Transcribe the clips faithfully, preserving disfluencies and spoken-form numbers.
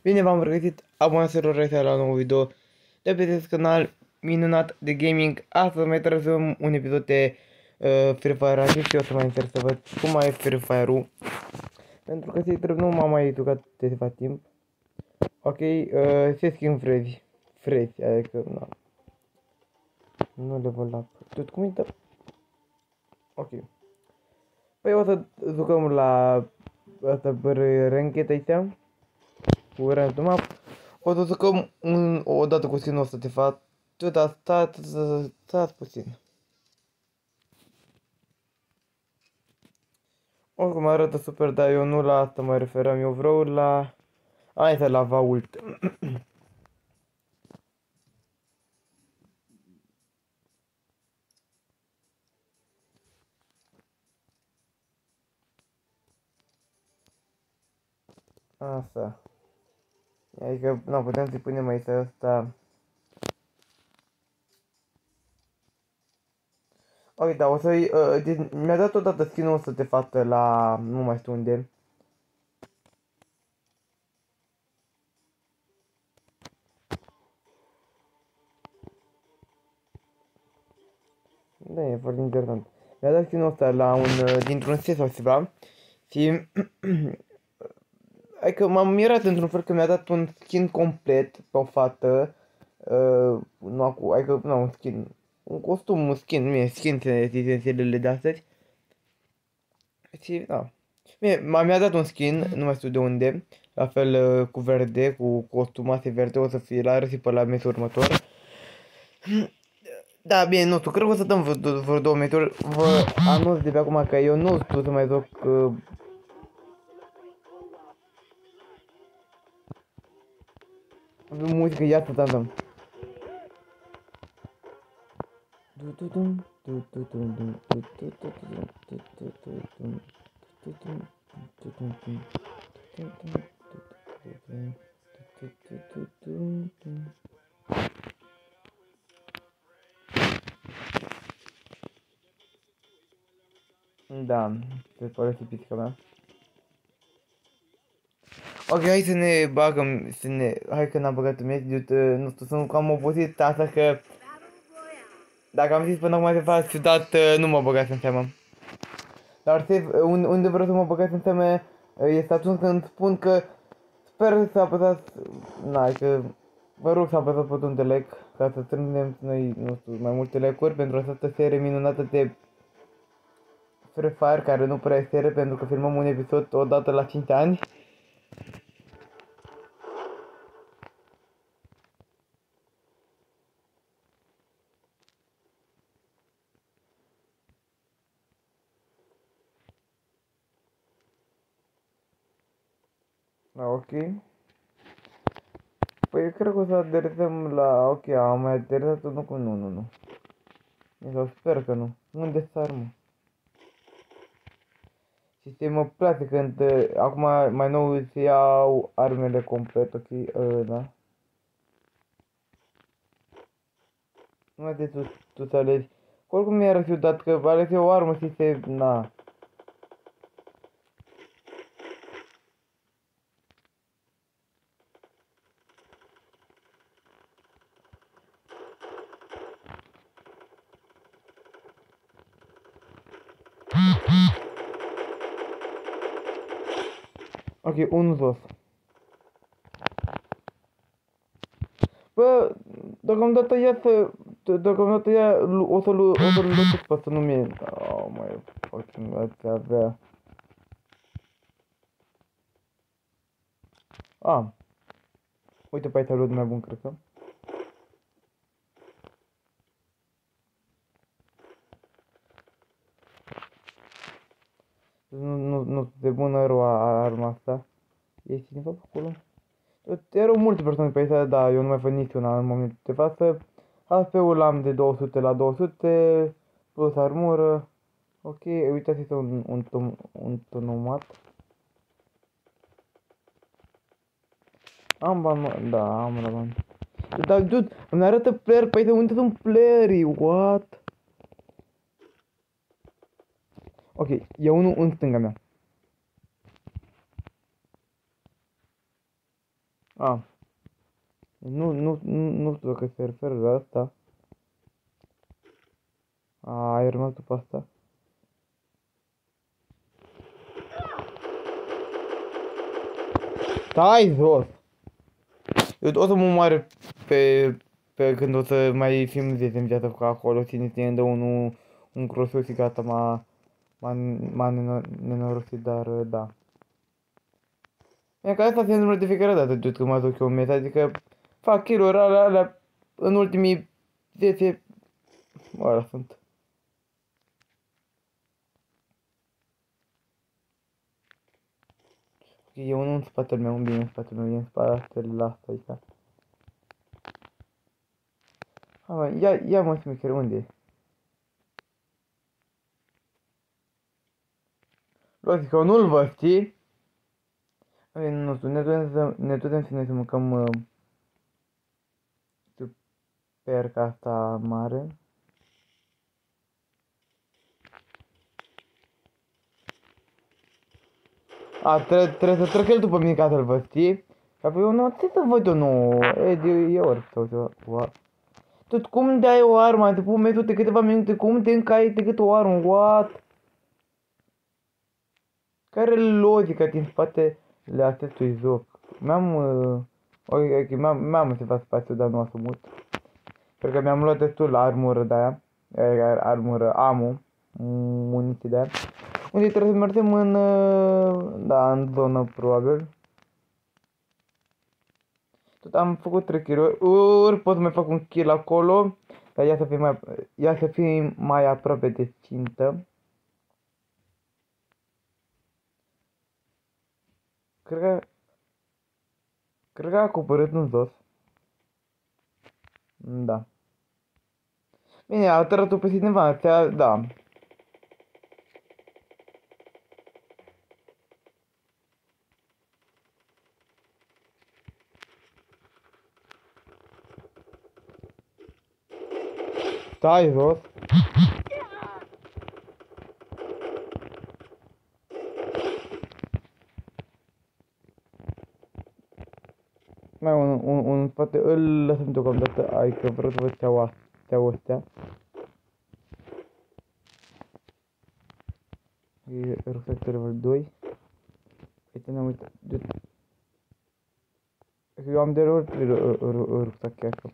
Bine v-am regăsit, abonaților rețea la un nou video de pe acest canal minunat de gaming. Astăzi mai trazăm un episod de uh, Free Fire și eu o să mai încerc să văd cum mai e Free Fire-ul. Pentru că se nu m-am mai jucat de ceva timp. Ok, uh, se schimb frezi. Frezi, adică, na. Nu level up. Tot cum uită? Ok. Păi o să jucăm la asta pe ranked aici. Cu random map. O să jucăm un, o dată cu skin-ul ăsta de fapt. Tot asta, stați puțin. Oricum arată super, dar eu nu la asta mă referam, eu vreau la... Hai să la vault. Asta. Adică, nu, putem să-i punem aici asta. Ok, da, o să-i... Uh, mi-a dat odată skin-ul ăsta de fată la... nu mai știu unde. Da, e foarte interesant. Mi-a dat skin-ul ăsta la un... Uh, dintr-un set sau ceva. Și... Adică m-am mirat într-un fel că mi-a dat un skin complet pe o fată. Uh, nu acum, adică, nu, un skin. Un costum, un skin, nu e skin esențialele de astăzi. Și, da. Bine, mi-a dat un skin, nu mai știu de unde, la fel uh, cu verde, cu costumase verde, o să fie la răsipă la mesul următor. Da, bine, nu știu, cred că o să dăm vreo, vreo două metri. Vă anunț de pe acum că eu nu știu să mai joc uh, muzică, ia să dăm. Da, se pare tipica mea. Ok, hai să ne bagăm, să ne... Hai că n-am băgat în mediu, nu știu, sunt cam obosit asta că... Dacă am zis până acum de fapt ciudat, nu mă băgați în seamă. Dar save, unde vreau să mă băgați în seamă este atunci când spun că sper să apăsați, na, că vă rog să apăsați butonul de like ca să strângem noi, nu știu, mai multe like-uri pentru această serie minunată de Free Fire, care nu prea e serie pentru că filmăm un episod odată la cinci ani. Da, ok. Păi cred că o să aderesăm la... Ok, am mai aderesat-o, nu cu... Nu, nu, nu. Eu sper că nu. Unde sar, mă? Și mă place când... Uh, acum mai nou se iau armele complet, ok? Uh, da. Nu mai de tu, tu să alegi. Oricum mi-a ciudat că alegi o armă și se... Na. Ok, unul jos. Bă, deocamdată ia să... Deocamdată ia... O să-l... O să-l lăsesc pe să nu mi-e... Oh, mai fucking ați avea... Ah. Uite pe aici lui mai bun, cred că. Nu, nu, nu, de bună rău arma asta. E cineva pe acolo? Erau multe persoane pe aici, dar eu nu mai văd niciuna în momentul de față. H P-ul am de două sute la două sute, plus armură. Ok, uitați-vă un, un, un, un tonomat. Am bani, mă, da, am la bani. Dar, dude, îmi arată player pe aici, unde sunt playerii, what? Ok, e unul în stânga mea. A. Nu, nu, nu, nu știu dacă se referă la asta. A, ai rămas după asta. Stai jos! Eu o să mă moare pe, pe când o să mai fim zece în viață cu acolo, ține ține de unul, un crossover și gata, m-a, m-a, m-a nenorosit, dar da. E că asta se întâmplă de fiecare dată, dude, când mă duc eu un mes, adică fac kill-uri alea, alea în ultimii zece, ăla sunt. E unul în spatele meu, un bine în spatele meu, e în spatele la asta aici. Hai mă, ia, ia mă smicher, unde e? Luați că nu-l văd, știi? Ei, nu știu, ne ducem să, ne ducem să ne să mâncăm uh, perca asta mare. A, tre trebuie să trec el după mine ca să-l văd, știi? Ca pe eu nu, ce să văd eu, nu, e, de, e ori sau ceva, what? Tot cum de ai o armă, te pun metru de câteva minute, cum te încai decât o armă, what? Care e logica din spatele acestui joc? Mi-am, uh, ok, ok, mi-am, mi-am înțeles spațiu, dar nu o să mut. Cred că mi-am luat destul la armură de-aia, armură, ammo, muniții de-aia. Unde trebuie să mergem în, uh, da, în zonă probabil. Tot am făcut trei kill-uri, ori pot să mai fac un kill acolo, dar ia să fie mai, ia să fie mai aproape de țintă. Cred că, cred că a coborât în jos. Da. Bine, a tărat-o pe cineva, ți-a, da. Stai jos. Mai un, un, un spate, îl lăsăm deocamdată, ai că vreau să văd țeaua, țeaua astea. E rucsac de level doi. Uite, ne-am uitat. Eu am de level trei rucsac chiar că.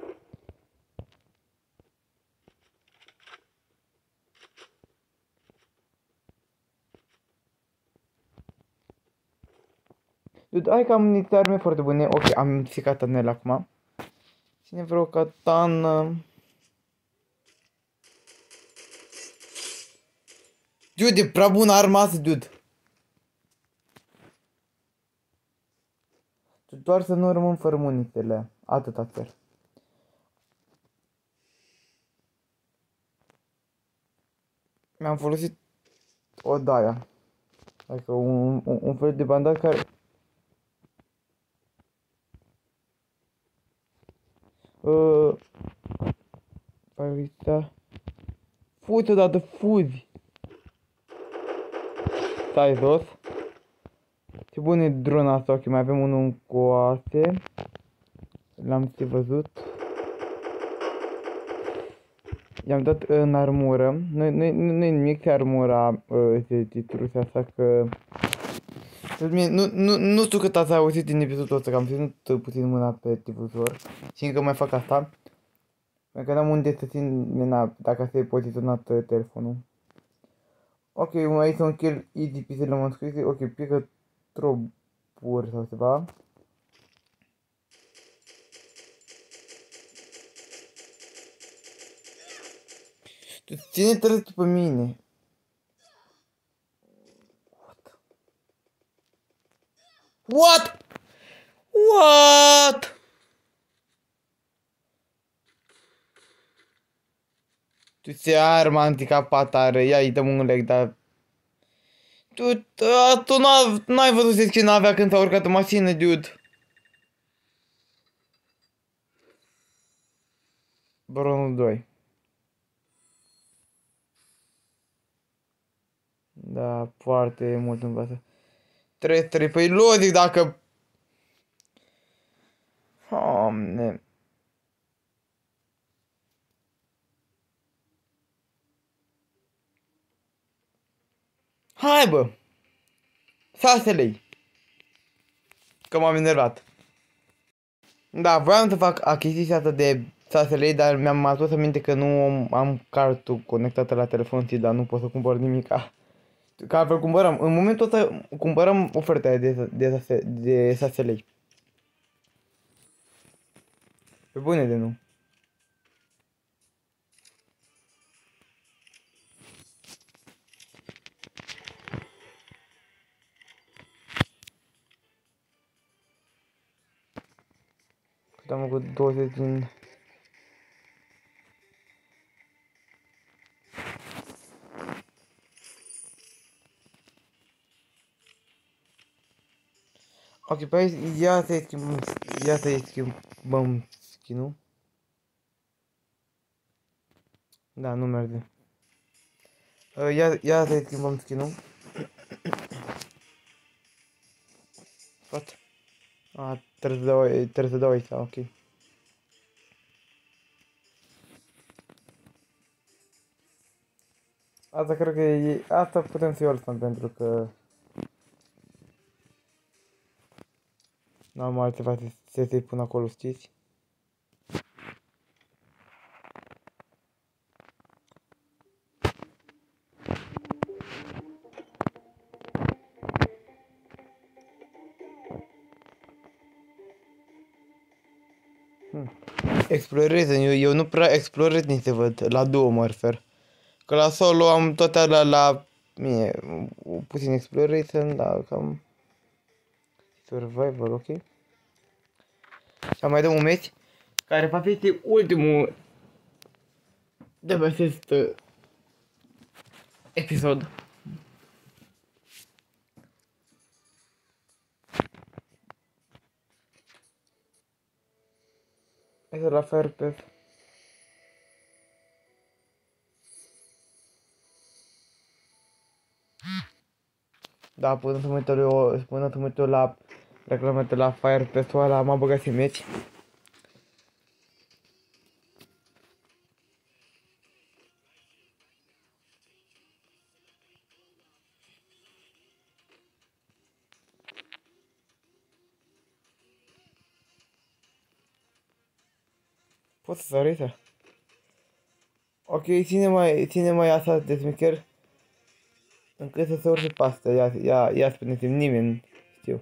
Dude, hai că am niște arme foarte bune. Ok, am și catanele acum. Ține vreo katană. Dude, e prea bună arma asta, dude. Doar să nu rămân fără munițiile. Atâta cer. Mi-am folosit o daia. Adică un, un, un fel de bandaj care... Uh, Păi uita. Fugi odată, fugi. Stai jos. Ce bun e drona asta, ok, mai avem unul în coate. L-am și văzut. I-am dat în armură. Nu, nu, nu, nu e nimic de armura uh, titruse asta că... Nu, nu, nu știu cât ați auzit din episodul ăsta, că am ținut puțin mâna pe difuzor. Și încă mai fac asta. Pentru că n-am unde să țin mâna dacă se poziționat uh, telefonul. Ok, mai este un kill easy peasy, l-am scris. Ok, pică troburi sau ceva. Tu ține trebuie după mine. What? What? What? Tu ți arma anticapatară, ia-i dăm un leg, dar... Tu, a, tu n-ai văzut ce n-avea când s-a urcat în mașină, dude. Baronul doi. Da, foarte mult în pasă. trei trei, păi logic dacă... Doamne. Hai, bă! șase lei. Că m-am enervat. Da, voiam să fac achiziția asta de șase lei, dar mi-am adus aminte că nu am cartul conectată la telefon, dar nu pot să cumpăr nimica. Că altfel cumpărăm. În momentul ăsta cumpărăm oferta de, de, de, de șase lei. Pe bune de nu. Cât am făcut douăzeci din... Ok, pe aici, ia să-i schimbăm, ia să-i schimbăm skin-ul. Da, nu merge. Uh, ia, ia să-i schimbăm skin-ul. What? A, trebuie să dau, trebuie să dau aici, ok. Asta cred că e, asta putem să-i altfel pentru că... N-am altceva să se pun acolo, știți? Hmm. Explorez, eu, eu nu prea explorez nici se văd, la două mă refer. Că la solo am tot la, la mie, puțin exploration, da, cam... Survival, ok? Și mai dăm un meci, care va fi este ultimul de pe acest uh, episod. Hai să la Firepass. Da, până să mă uit eu, până să mă uit eu la reclamele la Firepass-ul ăla, m-am băgat și meci. Poți să sari aici? Ok, ține mai, ține mai asta de smecher. Încât să se urce pe asta, ia, ia, ia spune-te, nimeni știu.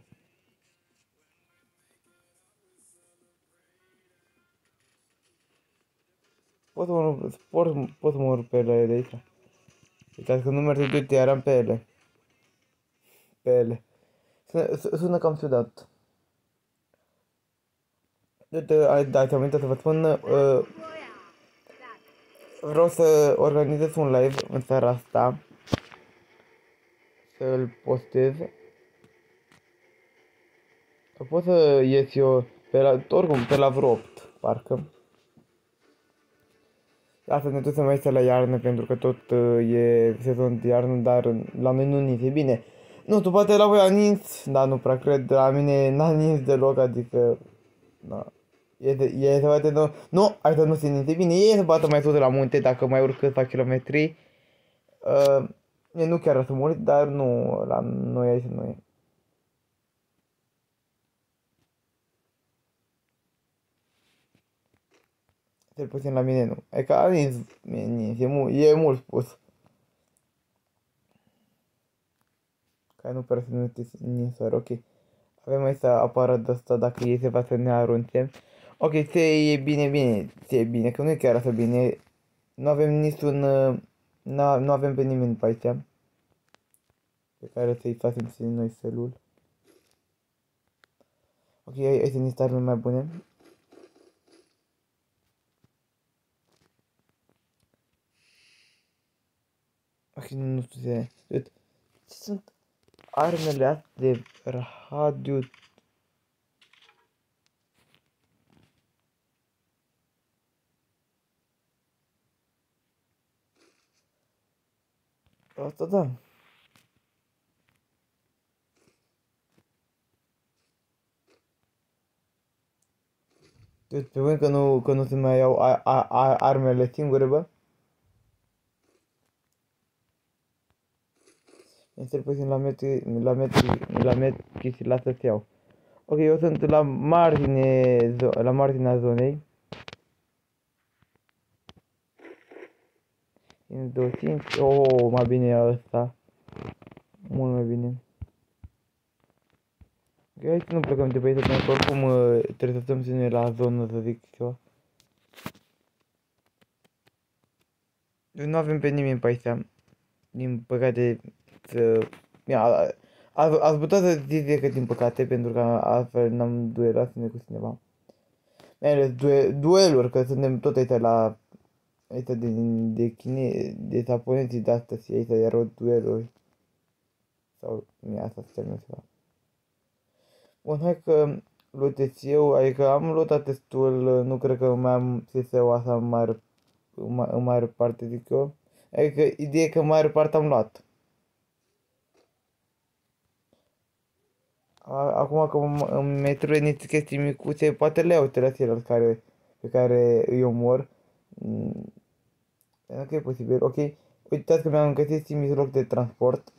Pot să mă, pot, pot să mă urc pe ele de aici. Uitați că nu merge de uite, eram pe ele. Pe ele. Sună, sună cam ciudat. Uite, da, ți-am uitat să vă spun, uh, vreau să organizez un live în seara asta. Să-l postez. Pot să ies eu pe la, oricum, pe la vreo opt, parcă. Asta ne ducem aici la iarnă, pentru că tot uh, e sezon de iarnă, dar la noi nu ninge. Bine, nu, tu poate la voi a nins, dar nu prea cred, la mine n-a nins deloc, adică... Na. E, de, e se poate nu... Nu, asta nu se ninge. Bine, e se poate mai sus la munte, dacă mai urc câțiva kilometri. Uh, e nu chiar să mult, dar nu, la noi aici nu e. Cel puțin la mine nu. E ca a nins, e, nins, e, mult, e mult spus. Ca nu prea să nu te ninsori, ok. Avem aici aparat de asta, dacă ei se va să ne arunce. Ok, se e bine, bine, se e bine, că nu e chiar așa bine. Nu avem niciun, nu avem pe nimeni pe aici. Pe care să-i facem și noi felul. Ok, aici sunt niște arme mai bune. Ok, nu știu ce. Ce sunt armele astea de radio? Asta da. Deci, pe bune că nu, că nu se mai iau a, a, a, armele singure, bă? Este puțin la metri, la metri, la metri și lasă să iau. Ok, eu sunt la margine, zo la marginea zonei. În două cinci. Oh, mai bine e ăsta. Mult mai bine. Ok, hai să nu plecăm de pe aici, pentru că oricum uh, trebuie să stăm și noi la zonă, să zic ceva. Nu avem pe nimeni pe aici. Din păcate, să... Ia, ați, ați putea să ziceți că din păcate, pentru că altfel n-am duelat cu cineva. Mai ales due dueluri, că suntem tot aici la... Aici de, de chine, de japonezii de astăzi, aici erau dueluri. Sau, mie asta se termină ceva. Bun, hai că lutez eu, adică am luat destul, nu cred că mai am S S-ul asta în mare, în mare parte, zic eu. Adică ideea e că în mare parte am luat. Acum că îmi mai trebuie niște chestii micuțe, poate le iau la care, pe care îi omor. Mm, pentru că e posibil. Ok, uitați că mi-am găsit mijloc de transport.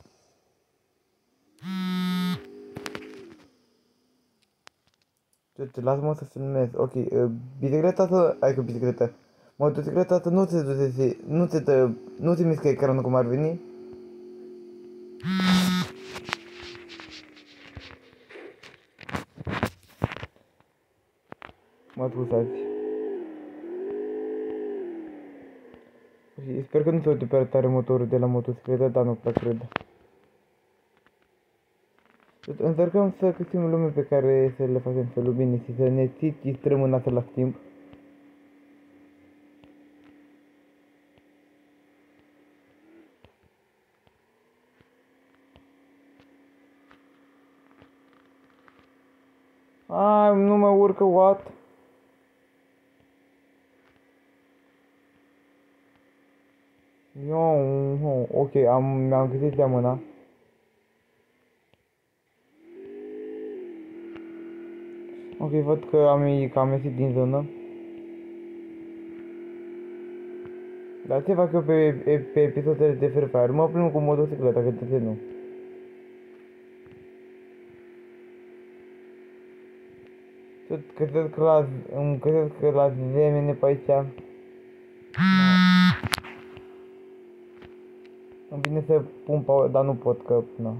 Uite, lasă-mă să filmez. Ok, uh, bicicleta asta, adică bicicleta, motocicleta asta nu se duce, nu se, dă, nu se mișcă ecranul cum ar veni. Mă scuzați. Ok, sper că nu se uite prea tare motorul de la motocicletă, dar nu prea cred. Încercăm să găsim lume pe care să le facem să bine și să ne distrăm în același timp. Ai, nu mă urcă, what? Yo, ok, am, mi-am găsit de mâna. Ok, văd că am, că am ieșit din zonă. Dar ce fac eu pe, pe, pe episoadele de Free Fire? Mă plimb cu motocicleta, că de nu. Tot găsesc că la, îmi găsesc că la zemene pe aici. Îmi vine să pun power, dar nu pot că, na.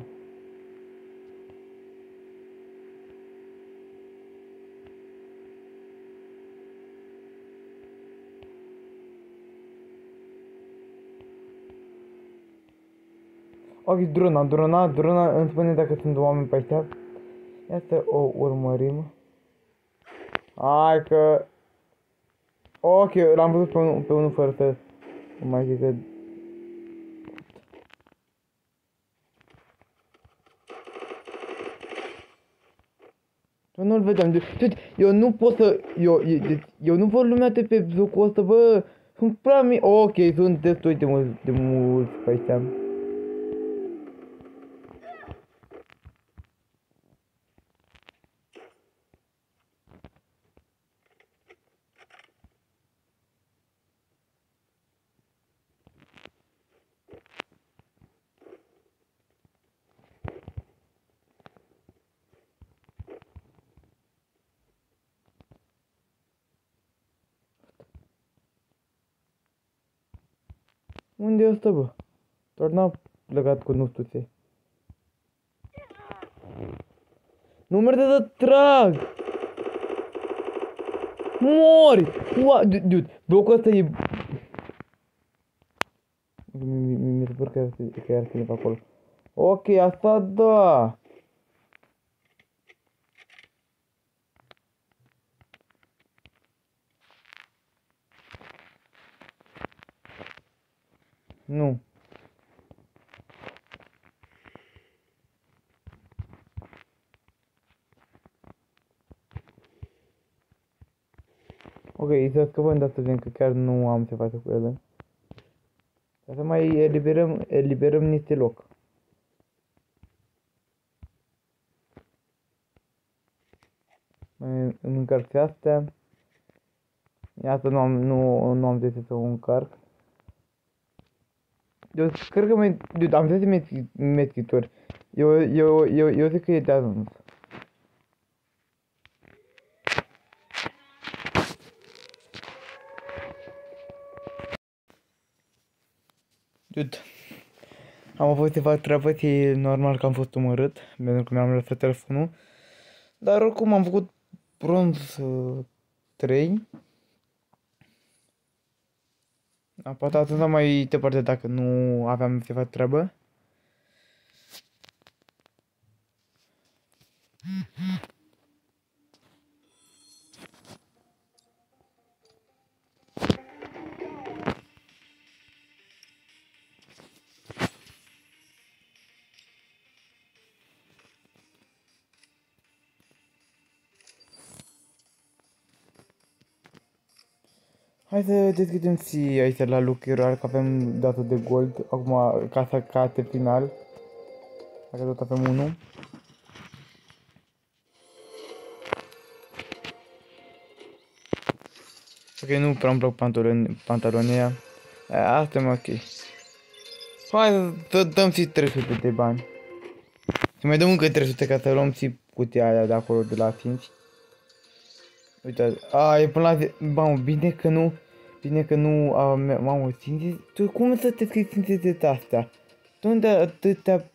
Ok, drona, drona, drona îmi spune dacă sunt oameni pe aici. Ia să o urmărim. Hai că... Ok, l-am văzut pe unul, pe unul fără să mai zic că... Eu nu-l vedeam, de... eu nu pot să... Eu, eu, eu nu văd lumea de pe jocul ăsta, bă! Sunt prea mi... Ok, sunt destul de mulți, de mulți pe aici. Unde e ăsta, bă? Doar n-a plecat cu nu știu ce. Nu merge să trag! Mori! Ua, dude, blocul ăsta e... Mi se pare că era cineva acolo. Ok, asta da! Nu. Ok, să scăpăm de asta, că chiar nu am ce face cu ele. Ca să mai eliberăm, eliberăm niște loc. Mai îmi încarc astea. Iată, nu am, nu, nu am zis să o încarc. Eu cred că mai, dude, am zis medkituri. Eu, eu, eu, eu zic că e de ajuns. Dude, am avut ceva treabă, e normal că am fost omorât, pentru că mi-am lăsat telefonul. Dar oricum am făcut bronz uh, trei. Poate atunci mai departe dacă nu aveam ceva treabă. Hai să deschidem și aici la lucrări, că avem dată de gold. Acum casa cate final. Dacă tot avem unul. Ok, nu prea îmi plac pantaloni, pantalonii aia. Asta e ok. Hai să dăm și trei sute de bani. Și mai dăm încă trei sute ca să luăm și cutia aia de acolo de la cinci. Uite, a, e până la... Mamă, bine că nu... Bine că nu... A, mamă, cincizeci... Tu cum să te scrii cincizeci de astea? De unde atâtea...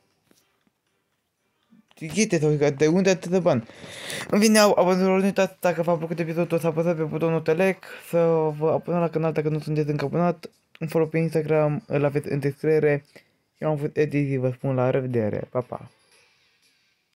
Ghite sau de unde atâtea bani? În fine, abonatorilor, nu uitați, dacă v-a plăcut episodul, să apăsați pe butonul de like, să vă abonați la canal dacă nu sunteți încă abonat, un follow pe Instagram, îl aveți în descriere. Eu am fost Edi și vă spun la revedere, pa, pa!